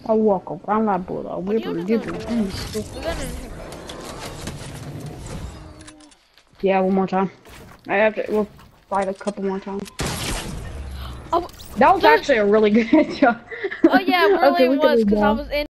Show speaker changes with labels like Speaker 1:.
Speaker 1: I walk around that bulldog.
Speaker 2: What do you
Speaker 1: Wibber,
Speaker 2: have
Speaker 1: gibber.
Speaker 2: We got an
Speaker 1: Yeah, one more time. I have to. We'll fight a couple more times.
Speaker 2: Oh,
Speaker 1: That was actually a really good job.
Speaker 2: oh yeah, it
Speaker 1: Okay,
Speaker 2: really
Speaker 1: we can
Speaker 2: was
Speaker 1: move
Speaker 2: because I
Speaker 1: on.
Speaker 2: was in.